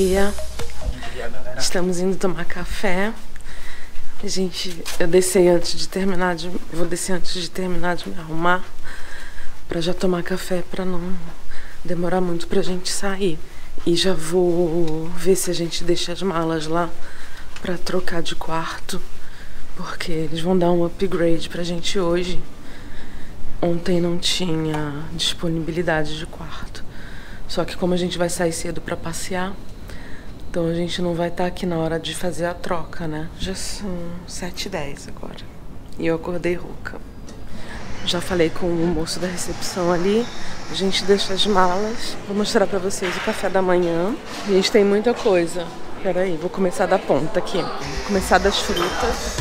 dia. Estamos indo tomar café. Gente, eu desci antes de terminar vou descer antes de terminar de me arrumar pra já tomar café, pra não demorar muito pra gente sair. E já vou ver se a gente deixa as malas lá pra trocar de quarto, porque eles vão dar um upgrade pra gente hoje. Ontem não tinha disponibilidade de quarto. Só que como a gente vai sair cedo pra passear, então a gente não vai estar aqui na hora de fazer a troca, né? Já são 7h10 agora. E eu acordei rouca. Já falei com o moço da recepção ali. A gente deixa as malas. Vou mostrar pra vocês o café da manhã. A gente tem muita coisa. Pera aí, vou começar da ponta aqui. Vou começar das frutas.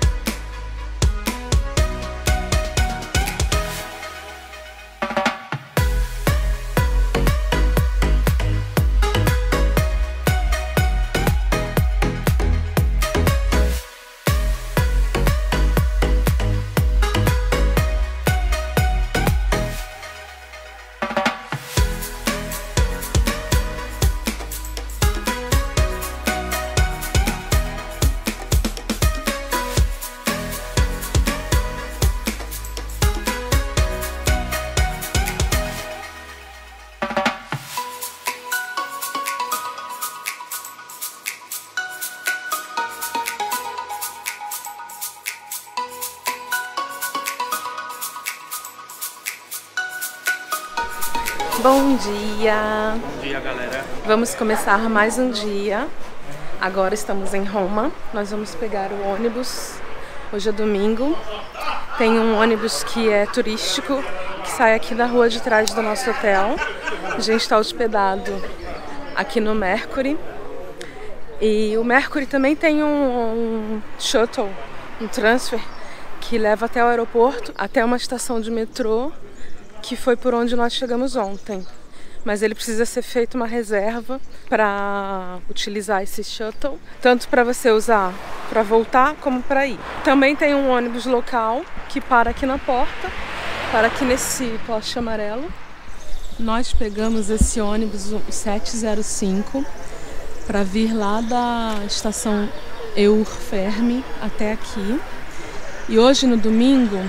Bom dia! Bom dia, galera! Vamos começar mais um dia. Agora estamos em Roma. Nós vamos pegar o ônibus. Hoje é domingo. Tem um ônibus que é turístico, que sai aqui da rua de trás do nosso hotel. A gente está hospedado aqui no Mercury. E o Mercury também tem um shuttle, um transfer, que leva até o aeroporto, até uma estação de metrô, que foi por onde nós chegamos ontem. Mas ele precisa ser feita uma reserva para utilizar esse shuttle, tanto para você usar para voltar como para ir. Também tem um ônibus local que para aqui na porta, para aqui nesse poste amarelo. Nós pegamos esse ônibus, o 705, para vir lá da estação Eurfermi até aqui. E hoje, no domingo,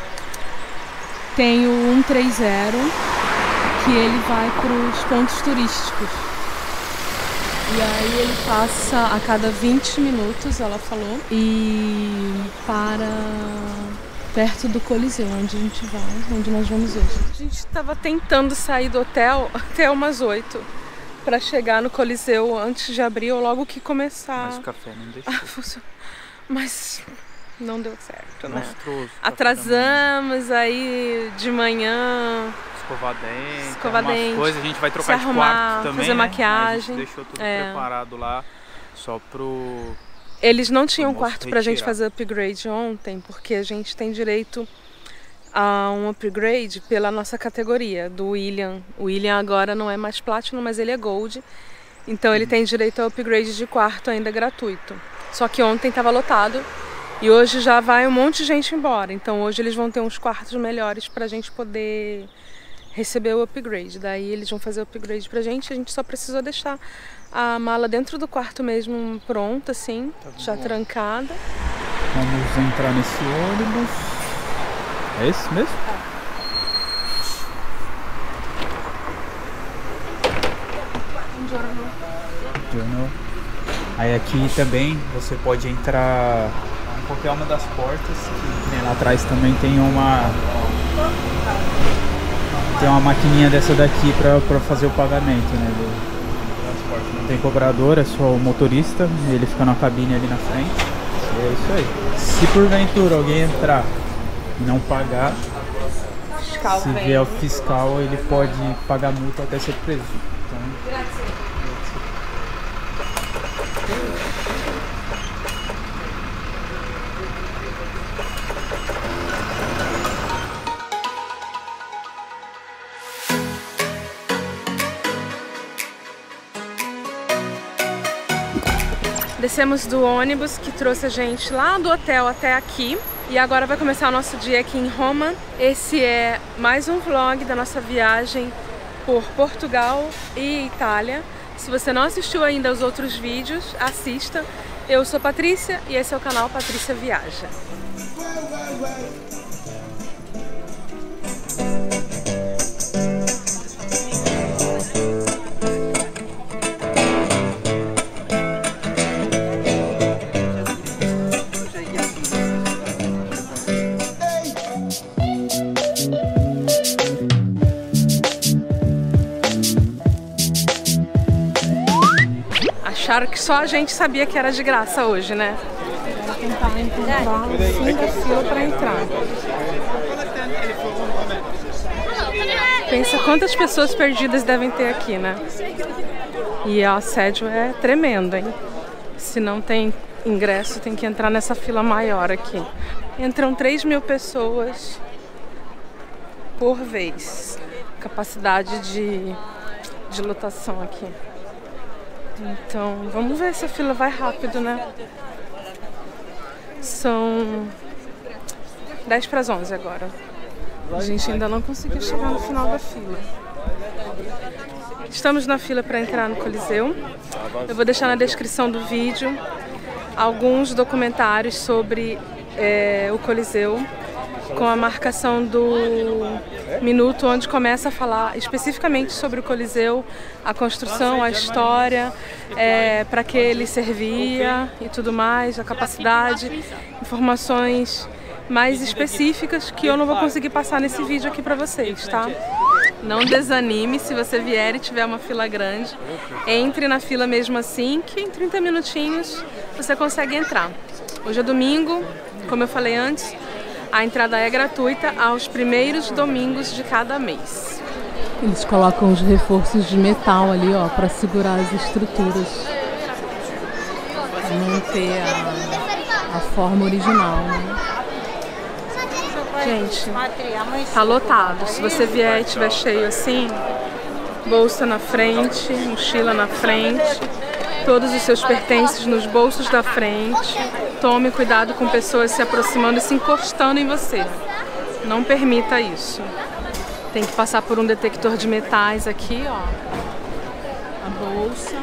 tem o 130, que ele vai para os pontos turísticos. E aí ele passa a cada 20 minutos, ela falou, e para perto do Coliseu, onde a gente vai, onde nós vamos hoje. A gente estava tentando sair do hotel até umas 8 para chegar no Coliseu antes de abrir ou logo que começar. Mas o café não deixou. Mas não deu certo, né? Monstruoso. Atrasamos, aí de manhã... Escovar dente, coisas, a gente vai trocar de quarto também, fazer maquiagem. A gente deixou tudo preparado lá, só pro... Eles não tinham quarto pra gente fazer upgrade ontem, porque a gente tem direito a um upgrade pela nossa categoria, do William. O William agora não é mais Platinum, mas ele é Gold. Então ele tem direito a upgrade de quarto ainda gratuito. Só que ontem estava lotado e hoje já vai um monte de gente embora. Então hoje eles vão ter uns quartos melhores pra gente poder receber o upgrade. Daí eles vão fazer o upgrade pra gente. A gente só precisou deixar a mala dentro do quarto mesmo pronta, assim, já trancada. Vamos entrar nesse ônibus. É esse mesmo? Buongiorno. Aí aqui também você pode entrar em qualquer uma das portas. Que lá atrás também tem uma maquininha dessa daqui para fazer o pagamento, né, do transporte. Não tem cobrador, é só o motorista, ele fica na cabine ali na frente. E é isso aí. Se porventura alguém entrar e não pagar, se vier o fiscal, ele pode pagar multa até ser preso. Então, descemos do ônibus que trouxe a gente lá do hotel até aqui. E agora vai começar o nosso dia aqui em Roma. Esse é mais um vlog da nossa viagem por Portugal e Itália. Se você não assistiu ainda aos outros vídeos, assista. Eu sou Patrícia e esse é o canal Patrícia Viaja. Acharam que só a gente sabia que era de graça hoje, né? Vou tentar encontrar o fim da fila para entrar. Pensa quantas pessoas perdidas devem ter aqui, né? E o assédio é tremendo, hein? Se não tem ingresso, tem que entrar nessa fila maior aqui. Entram 3.000 pessoas por vez. Capacidade de lotação aqui. Então, vamos ver se a fila vai rápido, né? São 10 para as 11 agora. A gente ainda não conseguiu chegar no final da fila. Estamos na fila para entrar no Coliseu. Eu vou deixar na descrição do vídeo alguns documentários sobre o Coliseu, com a marcação do minuto onde começa a falar especificamente sobre o Coliseu, a construção, a história, para que ele servia e tudo mais, a capacidade, informações mais específicas que eu não vou conseguir passar nesse vídeo aqui para vocês, tá? Não desanime se você vier e tiver uma fila grande. Entre na fila mesmo assim, que em 30 minutinhos você consegue entrar. Hoje é domingo, como eu falei antes, a entrada é gratuita aos primeiros domingos de cada mês. Eles colocam os reforços de metal ali, ó, para segurar as estruturas. Pra manter a forma original, né? Gente, tá lotado. Se você vier e estiver cheio assim, bolsa na frente, mochila na frente, todos os seus pertences nos bolsos da frente. Tome cuidado com pessoas se aproximando e se encostando em você. Não permita isso. Tem que passar por um detector de metais aqui, ó. A bolsa.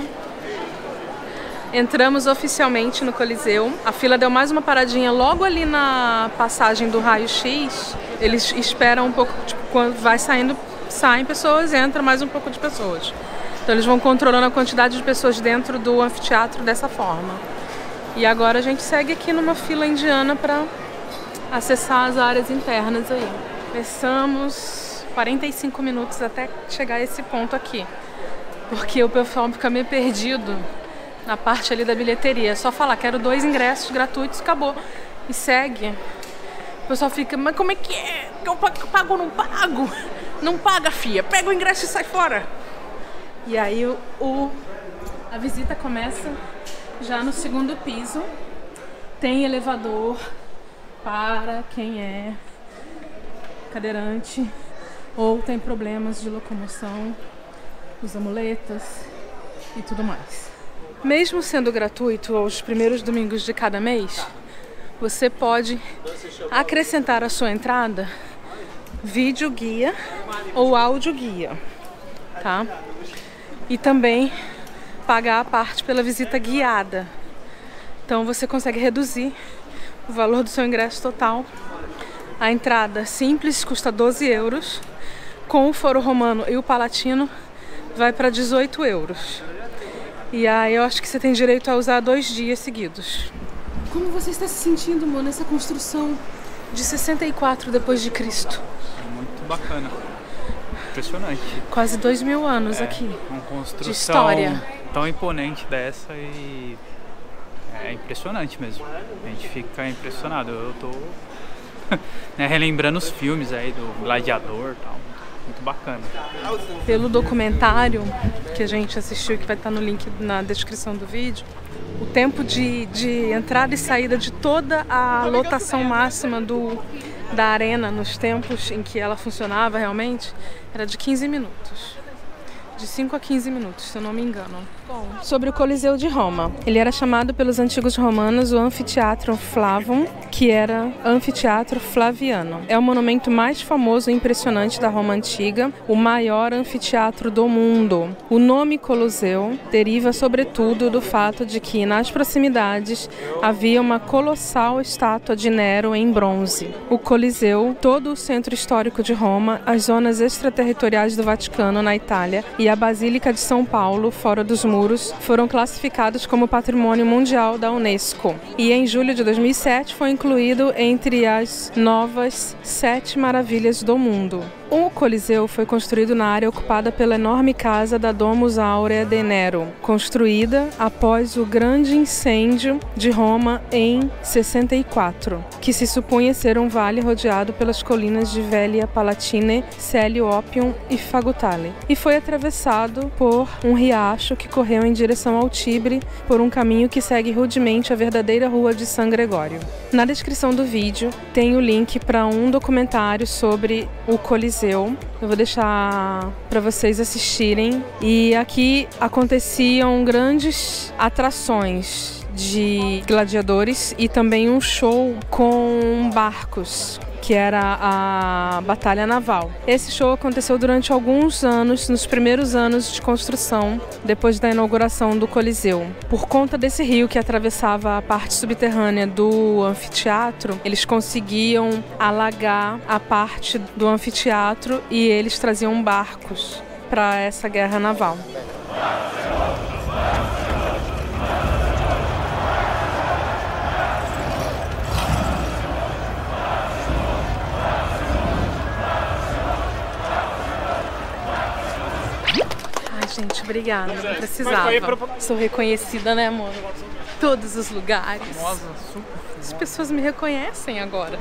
Entramos oficialmente no Coliseu. A fila deu mais uma paradinha logo ali na passagem do raio-x. Eles esperam um pouco, tipo, quando vai saindo, saem pessoas, entra mais um pouco de pessoas. Então eles vão controlando a quantidade de pessoas dentro do anfiteatro dessa forma. E agora a gente segue aqui numa fila indiana para acessar as áreas internas aí. Começamos 45 minutos até chegar a esse ponto aqui. Porque o pessoal fica meio perdido na parte ali da bilheteria. É só falar, quero 2 ingressos gratuitos, acabou. E segue. O pessoal fica, mas como é que é? Eu pago ou não pago? Não paga, filha. Pega o ingresso e sai fora. E aí a visita começa já no 2º piso. Tem elevador para quem é cadeirante ou tem problemas de locomoção, usa muletas e tudo mais. Mesmo sendo gratuito aos primeiros domingos de cada mês, você pode acrescentar à sua entrada vídeo guia ou áudio guia, tá? E também pagar a parte pela visita guiada. Então você consegue reduzir o valor do seu ingresso total. A entrada simples custa 12 euros. Com o Foro Romano e o Palatino vai para 18 euros. E aí eu acho que você tem direito a usar 2 dias seguidos. Como você está se sentindo, mano, nessa construção de 64 depois de Cristo? Muito bacana. Impressionante. Quase 2.000 anos aqui. Uma construção de história tão imponente dessa e é impressionante mesmo. A gente fica impressionado. Eu tô relembrando os filmes aí do Gladiador e tal. Muito bacana. Pelo documentário que a gente assistiu, que vai estar no link na descrição do vídeo, o tempo de entrada e saída de toda a lotação máxima da arena nos tempos em que ela funcionava realmente era de 15 minutos. De 5 a 15 minutos, se eu não me engano. Bom, sobre o Coliseu de Roma. Ele era chamado pelos antigos romanos o Anfiteatro Flavum, que era Anfiteatro Flaviano. É o monumento mais famoso e impressionante da Roma Antiga, o maior anfiteatro do mundo. O nome Coliseu deriva sobretudo do fato de que nas proximidades havia uma colossal estátua de Nero em bronze. O Coliseu, todo o centro histórico de Roma, as zonas extraterritoriais do Vaticano na Itália e a Basílica de São Paulo, fora dos muros, foram classificados como Patrimônio Mundial da Unesco. E em julho de 2007 foi incluído entre as novas 7 maravilhas do mundo. O Coliseu foi construído na área ocupada pela enorme casa da Domus Aurea de Nero, construída após o grande incêndio de Roma em 64, que se supunha ser um vale rodeado pelas colinas de Velia Palatine, Celio Oppium e Fagutale, e foi atravessado por um riacho que correu em direção ao Tibre por um caminho que segue rudemente a verdadeira rua de San Gregório. Na descrição do vídeo tem o link para um documentário sobre o Coliseu. Eu vou deixar para vocês assistirem. E aqui aconteciam grandes atrações de gladiadores e também um show com barcos, que era a Batalha Naval. Esse show aconteceu durante alguns anos, nos primeiros anos de construção, depois da inauguração do Coliseu. Por conta desse rio que atravessava a parte subterrânea do anfiteatro, eles conseguiam alagar a parte do anfiteatro e eles traziam barcos para essa guerra naval. Gente, obrigada, não precisava. Sou reconhecida, né, amor? Todos os lugares. As pessoas me reconhecem agora.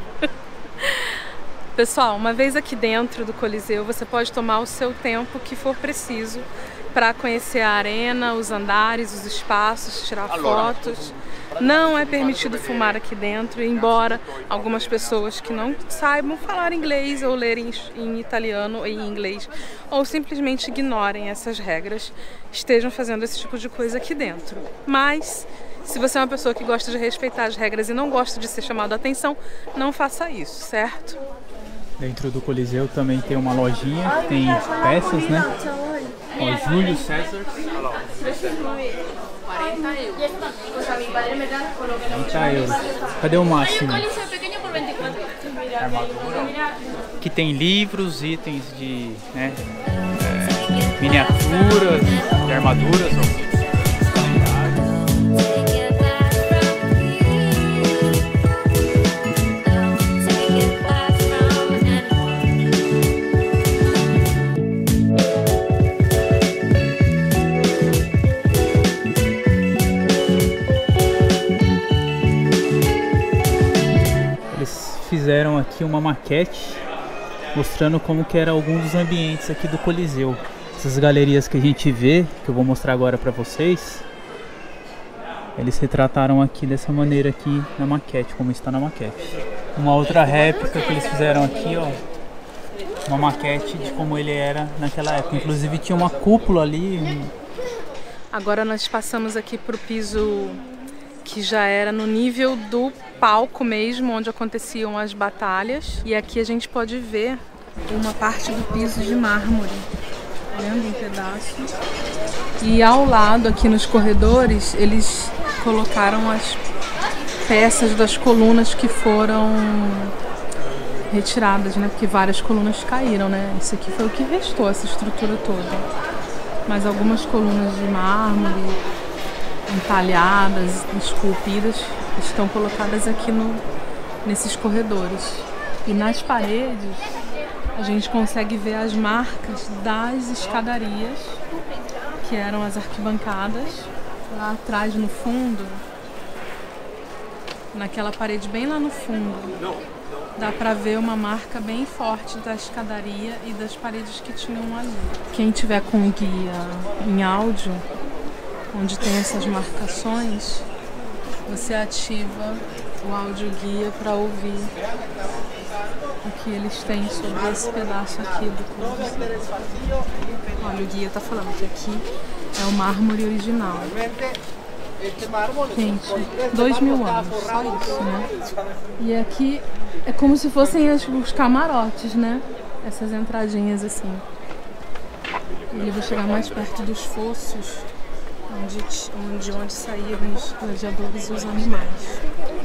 Pessoal, uma vez aqui dentro do Coliseu, você pode tomar o seu tempo que for preciso para conhecer a arena, os andares, os espaços, tirar fotos. Não é permitido fumar aqui dentro, embora algumas pessoas que não saibam falar inglês ou ler em italiano ou em inglês, ou simplesmente ignorem essas regras, estejam fazendo esse tipo de coisa aqui dentro. Mas, se você é uma pessoa que gosta de respeitar as regras e não gosta de ser chamado a atenção, não faça isso, certo? Dentro do Coliseu também tem uma lojinha, tem peças, né? Ó, Júlio César. 30 euros. Cadê o máximo? Aqui tem livros, itens de miniaturas, de armaduras. Ó. Fizeram aqui uma maquete mostrando como que era algum dos ambientes aqui do Coliseu. Essas galerias que a gente vê, que eu vou mostrar agora para vocês, eles retrataram aqui dessa maneira aqui na maquete, como está na maquete. Uma outra réplica que eles fizeram aqui, ó, uma maquete de como ele era naquela época. Inclusive tinha uma cúpula ali. Agora nós passamos aqui para o piso que já era no nível do palco mesmo, onde aconteciam as batalhas. E aqui a gente pode ver uma parte do piso de mármore, vendo um pedaço. E ao lado, aqui nos corredores, eles colocaram as peças das colunas que foram retiradas, né? Porque várias colunas caíram, né? Isso aqui foi o que restou, essa estrutura toda. Mas algumas colunas de mármore entalhadas, esculpidas, estão colocadas aqui nesses corredores. E nas paredes a gente consegue ver as marcas das escadarias, que eram as arquibancadas. Lá atrás no fundo, naquela parede bem lá no fundo, dá pra ver uma marca bem forte da escadaria e das paredes que tinham ali. Quem tiver com guia em áudio, onde tem essas marcações, você ativa o áudio guia para ouvir o que eles têm sobre esse pedaço aqui do Coliseu. Olha, o guia tá falando que aqui É o mármore original. Gente, 2000 anos, só isso, né? E aqui é como se fossem os camarotes, né? Essas entradinhas assim. Ele vai chegar mais perto dos fossos, onde saíram os gladiadores e os animais.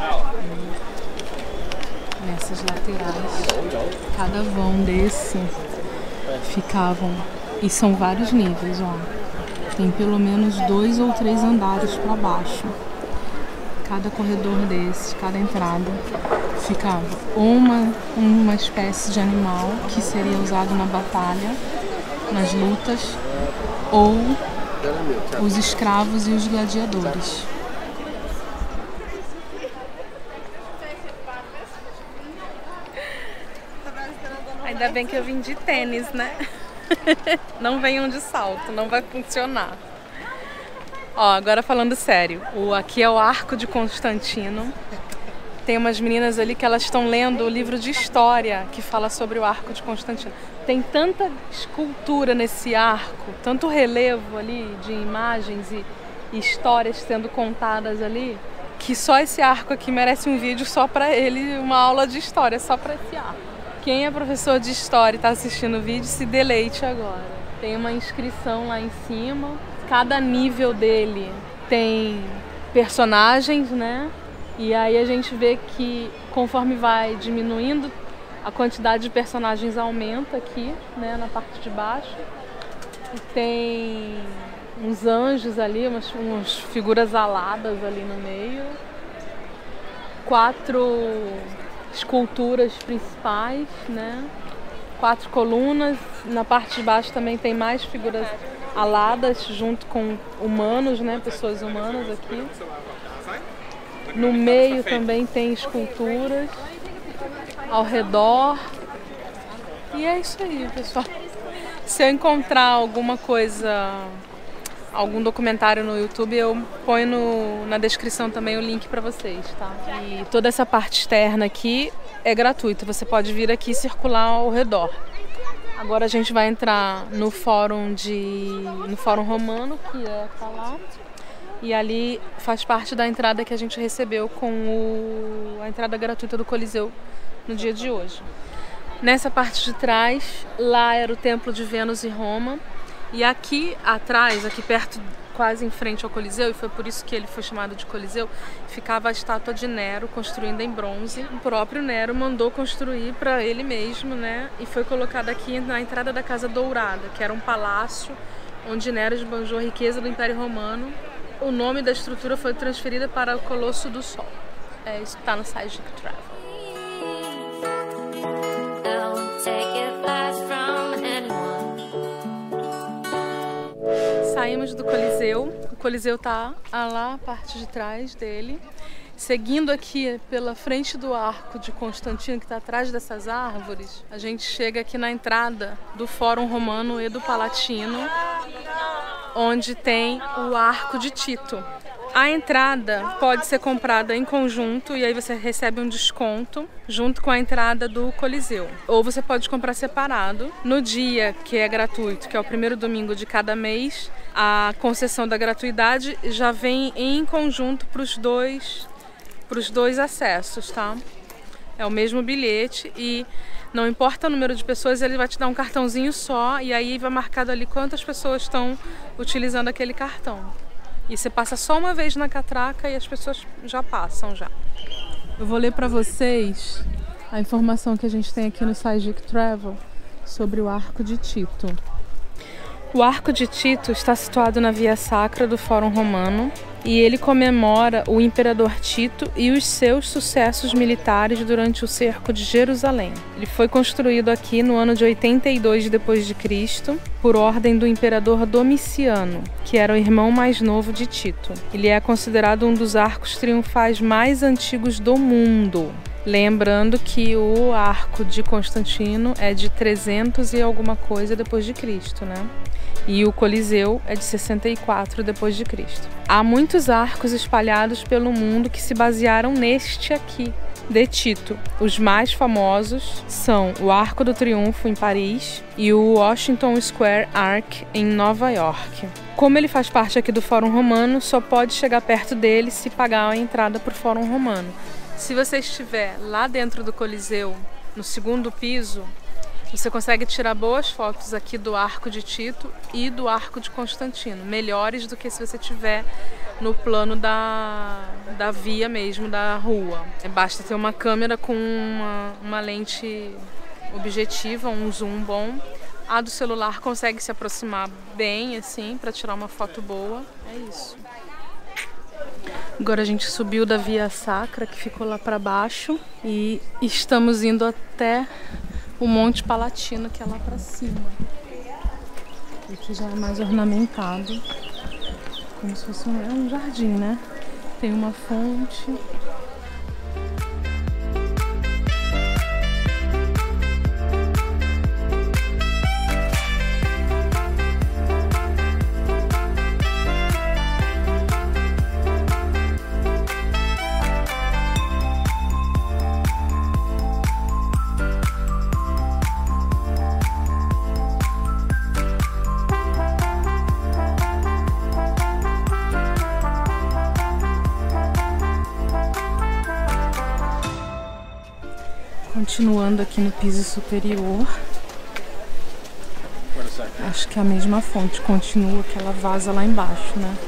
Nessas laterais, cada vão desse ficavam, e são vários níveis, ó. Tem pelo menos 2 ou 3 andares para baixo. Cada corredor desses, cada entrada, ficava uma espécie de animal que seria usado na batalha, nas lutas, ou os escravos e os gladiadores. Ainda bem que eu vim de tênis, né? Não venham de salto, não vai funcionar. Ó, agora falando sério, aqui é o Arco de Constantino. Tem umas meninas ali que elas estão lendo o livro de história que fala sobre o Arco de Constantino. Tem tanta escultura nesse arco, tanto relevo ali de imagens e histórias sendo contadas ali, que só esse arco aqui merece um vídeo só para ele, uma aula de história só para esse arco. Quem é professor de história e está assistindo o vídeo, se deleite agora. Tem uma inscrição lá em cima. Cada nível dele tem personagens, né? E aí a gente vê que conforme vai diminuindo, a quantidade de personagens aumenta aqui, né? Na parte de baixo. E tem uns anjos ali, umas figuras aladas ali no meio. 4 esculturas principais, né? 4 colunas. Na parte de baixo também tem mais figuras aladas junto com humanos, né? Pessoas humanas aqui. No meio também tem esculturas ao redor. E é isso aí, pessoal. Se eu encontrar alguma coisa, algum documentário no YouTube, eu ponho na descrição também o link para vocês, tá? E toda essa parte externa aqui é gratuita, você pode vir aqui e circular ao redor. Agora a gente vai entrar no Fórum Romano, que é pra lá. E ali faz parte da entrada que a gente recebeu com a entrada gratuita do Coliseu no dia de hoje. Nessa parte de trás, lá era o Templo de Vênus e Roma. E aqui atrás, aqui perto, quase em frente ao Coliseu, e foi por isso que ele foi chamado de Coliseu, ficava a estátua de Nero, construída em bronze. O próprio Nero mandou construir para ele mesmo, né? E foi colocada aqui na entrada da Casa Dourada, que era um palácio onde Nero esbanjou a riqueza do Império Romano. O nome da estrutura foi transferida para o Colosso do Sol. É isso que está no site do Travel. Saímos do Coliseu. O Coliseu tá lá, a parte de trás dele. Seguindo aqui pela frente do Arco de Constantino, que está atrás dessas árvores, a gente chega aqui na entrada do Fórum Romano e do Palatino, onde tem o Arco de Tito. A entrada pode ser comprada em conjunto e aí você recebe um desconto junto com a entrada do Coliseu. Ou você pode comprar separado. No dia que é gratuito, que é o primeiro domingo de cada mês, a concessão da gratuidade já vem em conjunto para os dois acessos, tá? É o mesmo bilhete e não importa o número de pessoas, ele vai te dar um cartãozinho só e aí vai marcado ali quantas pessoas estão utilizando aquele cartão. E você passa só uma vez na catraca e as pessoas já passam já. Eu vou ler para vocês a informação que a gente tem aqui no Sajik Travel sobre o Arco de Tito. O Arco de Tito está situado na Via Sacra do Fórum Romano e ele comemora o imperador Tito e os seus sucessos militares durante o cerco de Jerusalém. Ele foi construído aqui no ano de 82 d.C. por ordem do imperador Domiciano, que era o irmão mais novo de Tito. Ele é considerado um dos arcos triunfais mais antigos do mundo. Lembrando que o Arco de Constantino é de 300 e alguma coisa depois de Cristo, né? E o Coliseu é de 64 depois de Cristo. Há muitos arcos espalhados pelo mundo que se basearam neste aqui, de Tito. Os mais famosos são o Arco do Triunfo em Paris e o Washington Square Arc em Nova York. Como ele faz parte aqui do Fórum Romano, só pode chegar perto dele se pagar a entrada para o Fórum Romano. Se você estiver lá dentro do Coliseu, no segundo piso, você consegue tirar boas fotos aqui do Arco de Tito e do Arco de Constantino, melhores do que se você estiver no plano da via mesmo, da rua. Basta ter uma câmera com uma lente objetiva, um zoom bom. A do celular consegue se aproximar bem, assim, para tirar uma foto boa. É isso. Agora a gente subiu da Via Sacra, que ficou lá para baixo, e estamos indo até o Monte Palatino, que é lá para cima. Aqui já é mais ornamentado, como se fosse um jardim, né? Tem uma fonte. Continuando aqui no piso superior, acho que é a mesma fonte, continua que ela vaza lá embaixo, né?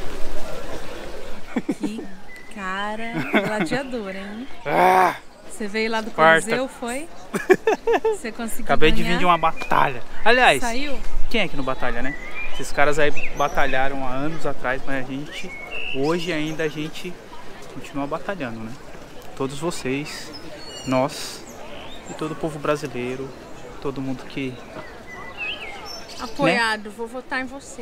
Que cara gladiador, hein? Você veio lá do Coliseu, foi? Você conseguiu Acabei ganhar? de vir de uma batalha. Aliás, Saiu? quem é que não batalha, né? Esses caras aí batalharam há anos atrás, mas hoje ainda a gente continua batalhando, né? Todos vocês, nós e todo o povo brasileiro, todo mundo que... Apoiado, né? Vou votar em você.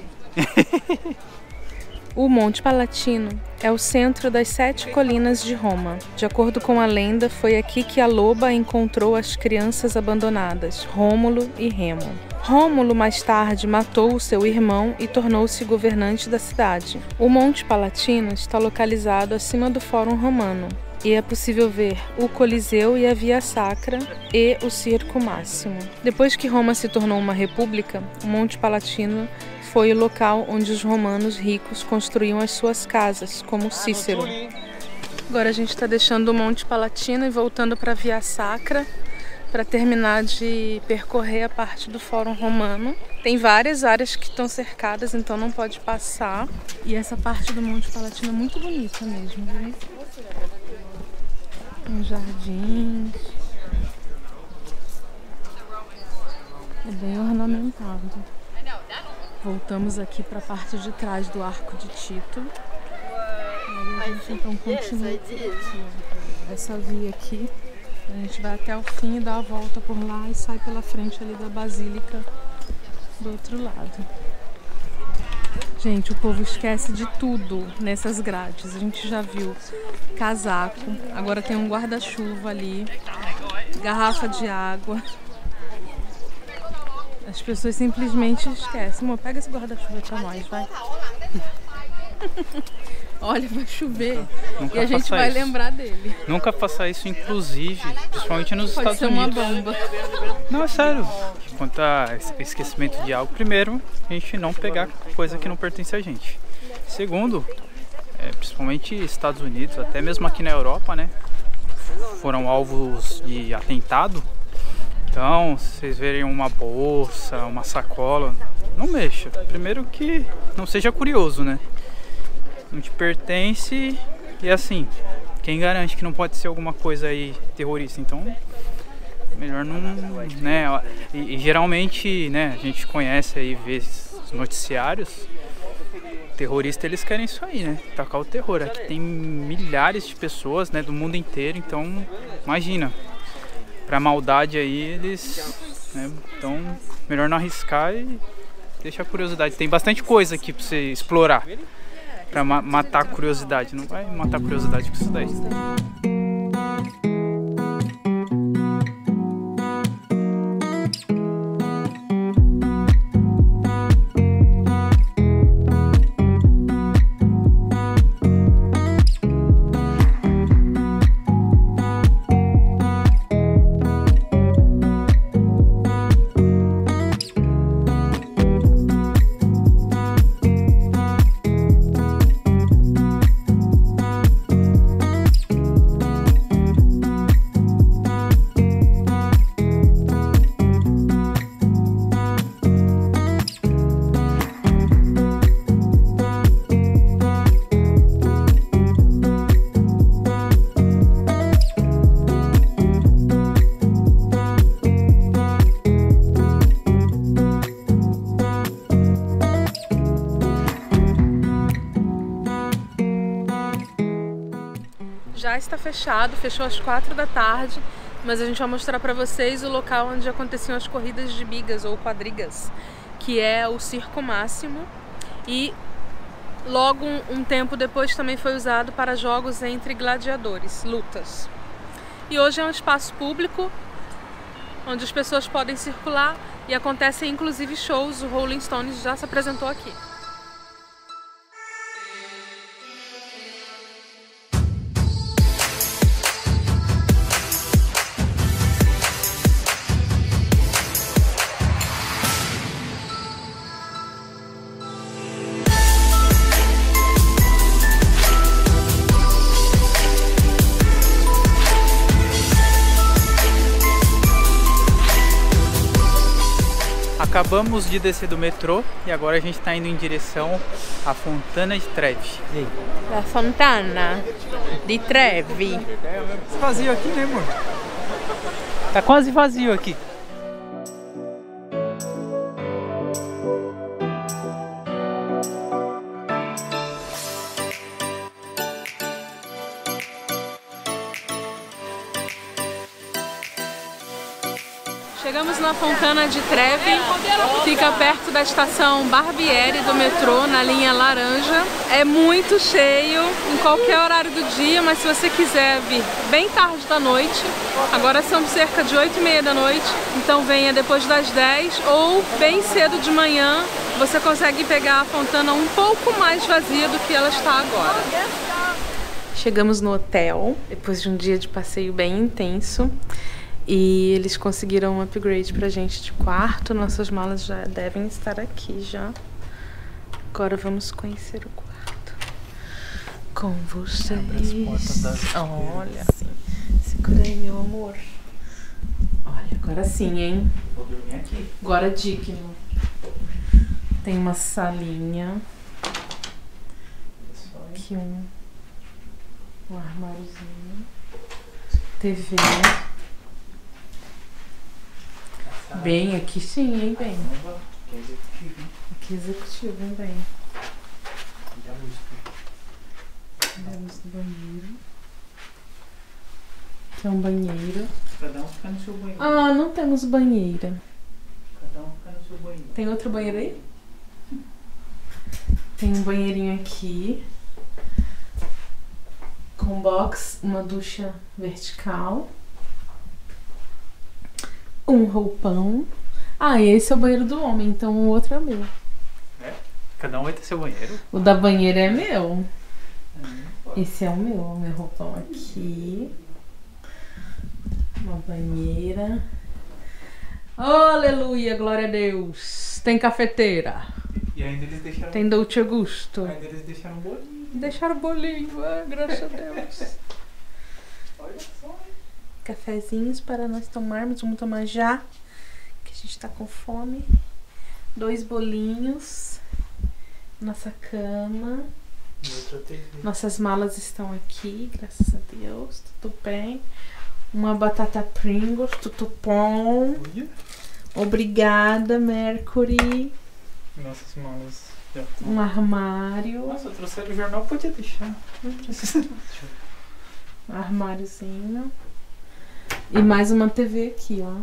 O Monte Palatino é o centro das 7 colinas de Roma. De acordo com a lenda, foi aqui que a loba encontrou as crianças abandonadas, Rômulo e Remo. Rômulo mais tarde matou o seu irmão e tornou-se governante da cidade. O Monte Palatino está localizado acima do Fórum Romano e é possível ver o Coliseu e a Via Sacra e o Circo Máximo. Depois que Roma se tornou uma república, o Monte Palatino foi o local onde os romanos ricos construíam as suas casas, como Cícero. Agora a gente está deixando o Monte Palatino e voltando para a Via Sacra para terminar de percorrer a parte do Fórum Romano. Tem várias áreas que estão cercadas, então não pode passar. E essa parte do Monte Palatino é muito bonita mesmo, viu? Uns jardins. É bem ornamentado. Voltamos aqui para a parte de trás do Arco de Tito. E aí a gente então continua aqui. Essa via aqui. A gente vai até o fim e dá a volta por lá e sai pela frente ali da Basílica do outro lado. Gente, o povo esquece de tudo nessas grades. A gente já viu casaco, agora tem um guarda-chuva ali, garrafa de água. As pessoas simplesmente esquecem. Amor, pega esse guarda-chuva pra nós, vai. Olha, vai chover e a gente vai lembrar dele. Nunca faça isso, inclusive, principalmente nos Estados Unidos. Pode ser uma bomba. Não, é sério. Quanto a esquecimento de algo, primeiro, a gente não pegar coisa que não pertence a gente. Segundo, principalmente Estados Unidos, até mesmo aqui na Europa, né? Foram alvos de atentado. Então, se vocês verem uma bolsa, uma sacola, não mexa. Primeiro que não seja curioso, né? Não te pertence e assim, quem garante que não pode ser alguma coisa aí terrorista? Então, melhor não, né? E geralmente, né, a gente conhece aí, vê os noticiários, terroristas eles querem isso aí, né? Tacar o terror. Aqui tem milhares de pessoas, né, do mundo inteiro, então imagina. Pra maldade aí, eles... né, então, melhor não arriscar e deixar a curiosidade. Tem bastante coisa aqui pra você explorar. Pra matar a curiosidade. Não vai matar a curiosidade com isso daí. já está fechado, fechou às 4 da tarde, mas a gente vai mostrar para vocês o local onde aconteciam as corridas de bigas ou quadrigas, que é o Circo Máximo, e logo um tempo depois também foi usado para jogos entre gladiadores, lutas. E hoje é um espaço público onde as pessoas podem circular e acontecem inclusive shows. O Rolling Stones já se apresentou aqui. Acabamos de descer do metrô e agora a gente está indo em direção à Fontana de Trevi. E aí? La Fontana di Trevi. Tá vazio aqui, né, amor? Tá quase vazio aqui. Chegamos na Fontana di Trevi, fica perto da estação Barbieri do metrô, na linha laranja. É muito cheio em qualquer horário do dia, mas se você quiser vir bem tarde da noite, agora são cerca de 8h30 da noite, então venha depois das 10 ou bem cedo de manhã, você consegue pegar a fontana um pouco mais vazia do que ela está agora. Chegamos no hotel, depois de um dia de passeio bem intenso. E eles conseguiram um upgrade pra gente de quarto. Nossas malas já devem estar aqui já. Agora vamos conhecer o quarto com vocês. Olha, segura aí, meu amor. Olha, agora sim, hein? Vou dormir aqui. Agora digno. Tem uma salinha. Aqui um armáriozinho. TV. Bem, aqui sim, hein, bem. Aqui executivo, hein, bem. Luz do banheiro. Aqui é um banheiro. Cada um fica no seu banheiro. Ah, não temos banheira. Cada um fica no seu banheiro. Tem outro banheiro aí? Tem um banheirinho aqui. Com box, uma ducha vertical. Um roupão. Ah, e esse é o banheiro do homem, então o outro é meu. É? Cada um vai ter seu banheiro? O da banheira é meu. Esse é o meu roupão aqui. Uma banheira. Oh, aleluia, glória a Deus. Tem cafeteira. E ainda eles deixaram... Tem Dolce Gusto. Ainda eles deixaram bolinho. Deixaram bolinho, graças a Deus. Olha só. Cafezinhos para nós tomarmos, vamos tomar já, que a gente tá com fome. 2 bolinhos. Nossa cama. Nossas malas estão aqui, graças a Deus, tudo bem. Uma batata Pringles, tudo bom. Obrigada, Mercury. Nossas malas. Um armário. Nossa, trouxeram o jornal, podia deixar. Um armáriozinho. E mais uma TV aqui, ó.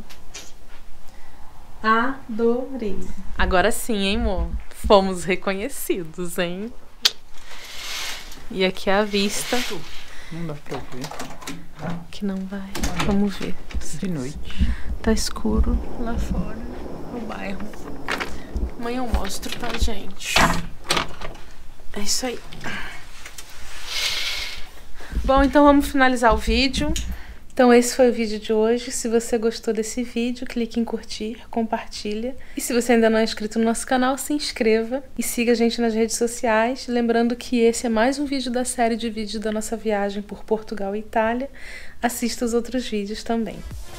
Adorei. Agora sim, hein, amor? Fomos reconhecidos, hein? E aqui é a vista. Não dá pra ver. Que não vai. Vamos ver. De noite. Tá escuro lá fora, no bairro. Amanhã eu mostro, tá, gente? É isso aí. Bom, então vamos finalizar o vídeo. Então esse foi o vídeo de hoje. Se você gostou desse vídeo, clique em curtir, compartilha. E se você ainda não é inscrito no nosso canal, se inscreva e siga a gente nas redes sociais. Lembrando que esse é mais um vídeo da série de vídeos da nossa viagem por Portugal e Itália. Assista os outros vídeos também.